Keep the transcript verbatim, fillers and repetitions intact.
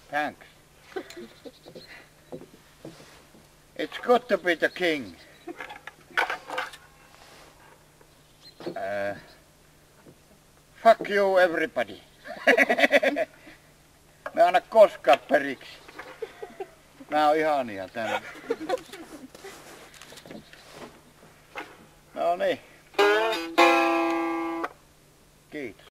Thanks. It's good to be the king. Uh, fuck you everybody. Mä anna koskaan periksi. Nää on ihania tänne. No niin. Kiitos.